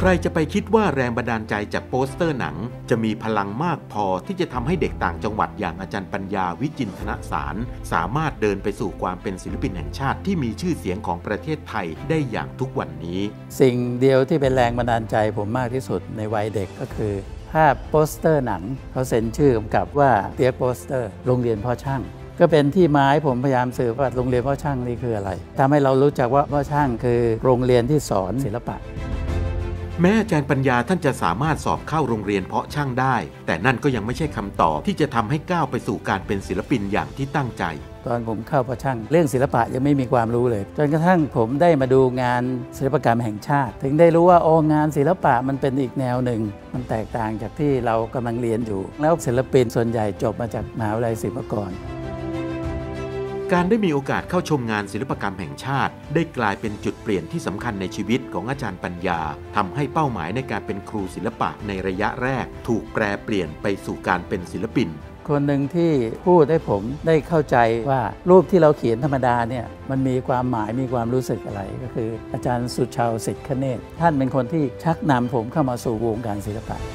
รจะไปคิดว่าแรงบันดาลใจจากโปสเตอร์หนังจะมีพลังมากพอที่จะทำให้เด็กต่างจังหวัดอย่างอาจารย์ปัญญาวิจินทนสารสามารถเดินไปสู่ความเป็นศิลปินแห่งชาติที่มีชื่อเสียงของประเทศไทยได้อย่างทุกวันนี้สิ่งเดียวที่เป็นแรงบันดาลใจผมมากที่สุดในวัยเด็กก็คือภาพโปสเตอร์หนังเขาเซ็นชื่อกำกับว่าเปียกโปสเตอร์โรงเรียนพ่อช่างก็เป็นที่มาให้ผมพยายามสื่อว่าโรงเรียนพ่อช่างนี่คืออะไรทำให้เรารู้จักว่าพ่อช่างคือโรงเรียนที่สอนศิลปะแม้อาจารย์ปัญญาท่านจะสามารถสอบเข้าโรงเรียนเพาะช่างได้แต่นั่นก็ยังไม่ใช่คำตอบที่จะทำให้ก้าวไปสู่การเป็นศิลปินอย่างที่ตั้งใจตอนผมเข้าเพาะช่างเรื่องศิลปะยังไม่มีความรู้เลยจนกระทั่งผมได้มาดูงานศิลปกรรมแห่งชาติถึงได้รู้ว่าโอ้งานศิลปะมันเป็นอีกแนวหนึ่งมันแตกต่างจากที่เรากำลังเรียนอยู่แล้วศิลปินส่วนใหญ่จบมาจากมหาวิทยาลัยศิลปากรการได้มีโอกาสเข้าชมงานศิลปกรรมแห่งชาติได้กลายเป็นจุดเปลี่ยนที่สำคัญในชีวิตของอาจารย์ปัญญาทำให้เป้าหมายในการเป็นครูศิลปะในระยะแรกถูกแปรเปลี่ยนไปสู่การเป็นศิลปินคนหนึ่งที่พูดให้ผมได้เข้าใจว่ารูปที่เราเขียนธรรมดาเนี่ยมันมีความหมายมีความรู้สึกอะไรก็คืออาจารย์สุชาวสิทธิคเนศท่านเป็นคนที่ชักนำผมเข้ามาสู่วงการศิลปะ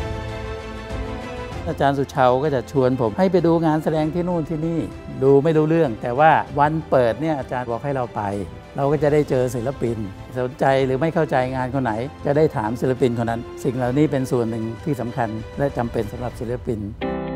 อาจารย์สุชาวก็จะชวนผมให้ไปดูงานแสดงที่นู่นที่นี่ดูไม่รู้เรื่องแต่ว่าวันเปิดเนี่ยอาจารย์บอกให้เราไปเราก็จะได้เจอศิลปินสนใจหรือไม่เข้าใจงานคนไหนจะได้ถามศิลปินคนนั้นสิ่งเหล่านี้เป็นส่วนหนึ่งที่สำคัญและจำเป็นสำหรับศิลปิน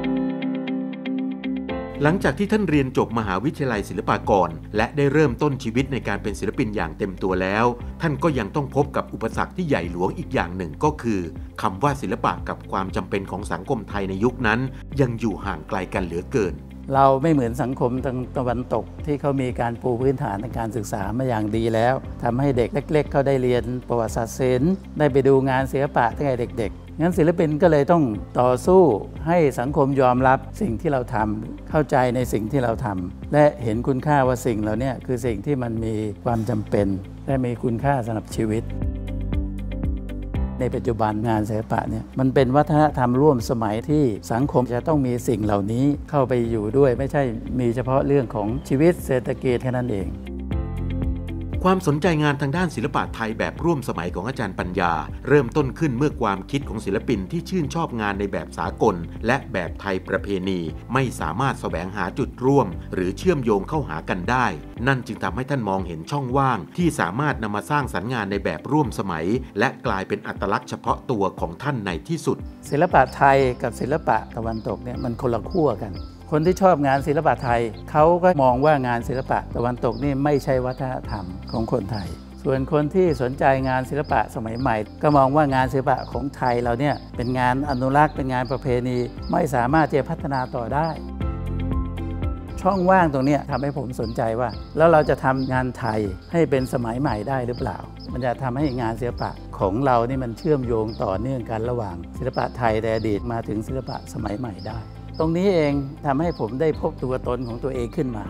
หลังจากที่ท่านเรียนจบมหาวิทยาลัยศิลปากรและได้เริ่มต้นชีวิตในการเป็นศิลปินอย่างเต็มตัวแล้วท่านก็ยังต้องพบกับอุปสรรคที่ใหญ่หลวงอีกอย่างหนึ่งก็คือคำว่าศิลปะกับความจำเป็นของสังคมไทยในยุคนั้นยังอยู่ห่างไกลกันเหลือเกินเราไม่เหมือนสังคมทางตะวันตกที่เขามีการปูพื้นฐานในการศึกษามาอย่างดีแล้วทำให้เด็กเล็กๆเขาได้เรียนประวัติศาสตร์ศิลป์ได้ไปดูงานศิลปะตั้งแต่เด็กๆงั้นศิลปินก็เลยต้องต่อสู้ให้สังคมยอมรับสิ่งที่เราทำเข้าใจในสิ่งที่เราทำและเห็นคุณค่าว่าสิ่งเหล่านี้คือสิ่งที่มันมีความจำเป็นและมีคุณค่าสำหรับชีวิตในปัจจุบันงานศิลปะเนี่ยมันเป็นวัฒนธรรมร่วมสมัยที่สังคมจะต้องมีสิ่งเหล่านี้เข้าไปอยู่ด้วยไม่ใช่มีเฉพาะเรื่องของชีวิตเศรษฐกิจแค่นั้นเองความสนใจงานทางด้านศิลปะไทยแบบร่วมสมัยของอาจารย์ปัญญาเริ่มต้นขึ้นเมื่อความคิดของศิลปินที่ชื่นชอบงานในแบบสากลและแบบไทยประเพณีไม่สามารถแสวงหาจุดร่วมหรือเชื่อมโยงเข้าหากันได้นั่นจึงทำให้ท่านมองเห็นช่องว่างที่สามารถนำมาสร้างสรรค์งานในแบบร่วมสมัยและกลายเป็นอัตลักษณ์เฉพาะตัวของท่านในที่สุดศิลปะไทยกับศิลปะตะวันตกเนี่ยมันคนละขั้วกันคนที่ชอบงานศิลปะไทยเขาก็มองว่างานศิลปะตะวันตกนี่ไม่ใช่วัฒนธรรมของคนไทยส่วนคนที่สนใจงานศิลปะสมัยใหม่ก็มองว่างานศิลปะของไทยเราเนี่ยเป็นงานอนุรักษ์เป็นงานประเพณีไม่สามารถจะพัฒนาต่อได้ช่องว่างตรงนี้ทำให้ผมสนใจว่าแล้วเราจะทำงานไทยให้เป็นสมัยใหม่ได้หรือเปล่ามันจะทำให้งานศิลปะของเรานี่มันเชื่อมโยงต่อเนื่องกันระหว่างศิลปะไทยในอดีตมาถึงศิลปะสมัยใหม่ได้ตรงนี้เองทำให้ผมได้พบตัวตนของตัวเองขึ้นมา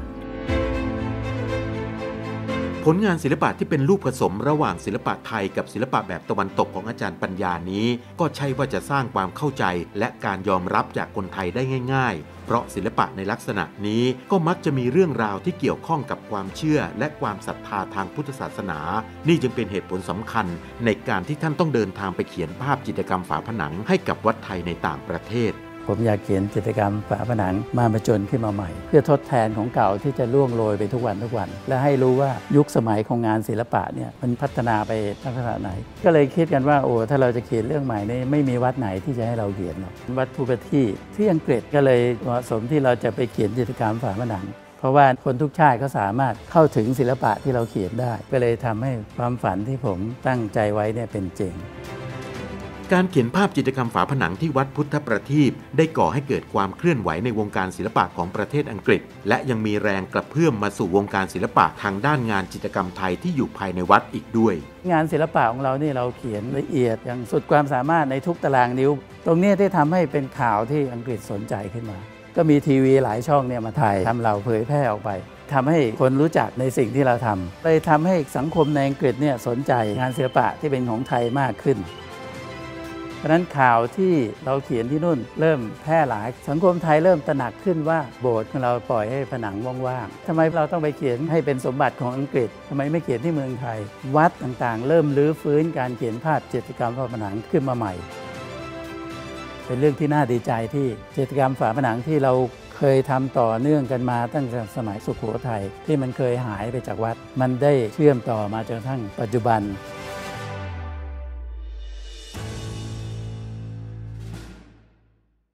ผลงานศิลปะที่เป็นรูปผสมระหว่างศิลปะไทยกับศิลปะแบบตะวันตกของอาจารย์ปัญญานี้ก็ใช่ว่าจะสร้างความเข้าใจและการยอมรับจากคนไทยได้ง่ายๆเพราะศิลปะในลักษณะนี้ก็มักจะมีเรื่องราวที่เกี่ยวข้องกับความเชื่อและความศรัทธาทางพุทธศาสนานี่จึงเป็นเหตุผลสำคัญในการที่ท่านต้องเดินทางไปเขียนภาพจิตรกรรมฝาผนังให้กับวัดไทยในต่างประเทศผมอยากเขียนจิตรกรรมฝาผนังมาประจนขึ้นมาใหม่เพื่อทดแทนของเก่าที่จะล่วงโรยไปทุกวันและให้รู้ว่ายุคสมัยของงานศิลปะเนี่ยมันพัฒนาไปตั้งขนาดไหนก็เลยคิดกันว่าถ้าเราจะเขียนเรื่องใหม่นี้ไม่มีวัดไหนที่จะให้เราเขียนหรอกวัดภูปที่อังกฤษก็เลยเหมาะสมที่เราจะไปเขียนจิตรกรรมฝาผนังเพราะว่าคนทุกชาติก็สามารถเข้าถึงศิลปะที่เราเขียนได้ก็เลยทำให้ความฝันที่ผมตั้งใจไว้เนี่ยเป็นจริงการเขียนภาพจิตรกรรมฝาผนังที่วัดพุทธประทีปได้ก่อให้เกิดความเคลื่อนไหวในวงการศิลปะของประเทศอังกฤษและยังมีแรงกระเพื่อมมาสู่วงการศิลปะทางด้านงานจิตรกรรมไทยที่อยู่ภายในวัดอีกด้วยงานศิลปะของเรานี่เราเขียนละเอียดอย่างสุดความสามารถในทุกตารางนิ้วตรงนี้ที่ทำให้เป็นข่าวที่อังกฤษสนใจขึ้นมาก็มีทีวีหลายช่องเนี่ยมาถ่ายทำเราเผยแพร่ออกไปทำให้คนรู้จักในสิ่งที่เราทำเลยทำให้สังคมในอังกฤษเนี่ยสนใจงานศิลปะที่เป็นของไทยมากขึ้นเพราะฉะนั้นข่าวที่เราเขียนที่นู่นเริ่มแพร่หลายสังคมไทยเริ่มตระหนักขึ้นว่าโบสถ์ของเราปล่อยให้ผนังว่างๆทำไมเราต้องไปเขียนให้เป็นสมบัติของอังกฤษทำไมไม่เขียนที่เมืองไทยวัดต่างๆเริ่มรื้อฟื้นการเขียนภาพจิตรกรรมฝาผนังขึ้นมาใหม่เป็นเรื่องที่น่าดีใจที่จิตรกรรมฝาผนังที่เราเคยทำต่อเนื่องกันมาตั้งแต่สมัยสุโขทัยที่มันเคยหายไปจากวัดมันได้เชื่อมต่อมาจนกระทั่งปัจจุบัน